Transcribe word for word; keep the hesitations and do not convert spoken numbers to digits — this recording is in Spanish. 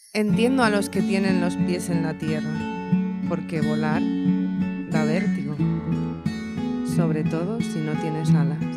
Entiendo a los que tienen los pies en la tierra, porque volar da vértigo, sobre todo si no tienes alas.